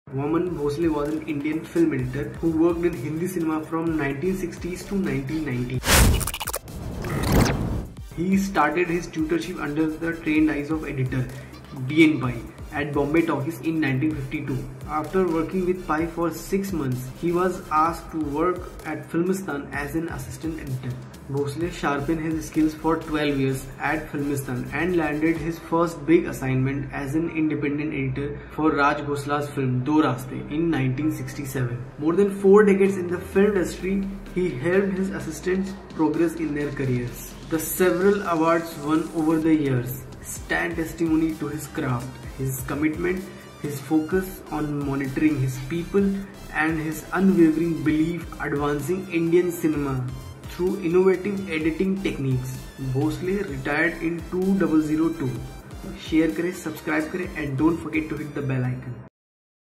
Vaman Bhosle was an Indian film editor who worked in Hindi cinema from 1960s to 1990s. He started his tutorship under the trained eyes of editor D.N. Pai at Bombay Talkies in 1952. After working with Pai for 6 months, he was asked to work at Filmistan as an assistant editor. Bhosle sharpened his skills for 12 years at Filmistan and landed his first big assignment as an independent editor for Raj Khosla's film Do Raaste in 1967. More than 4 decades in the film industry, he helped his assistants progress in their careers. The several awards won over the years stand testimony to his craft, his commitment, his focus on monitoring his people, and his unwavering belief advancing Indian cinema through innovative editing techniques. Bhosle retired in 2002. Share करें, subscribe करें, and don't forget to hit the bell icon.